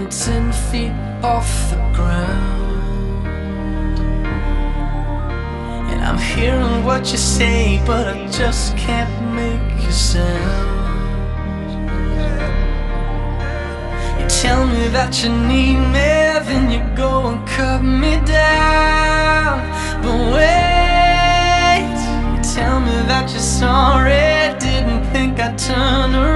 only 10 feet off the ground. And I'm hearing what you say, but I just can't make you sound. You tell me that you need me, then you go and cut me down. But wait, you tell me that you're sorry, didn't think I'd turn around.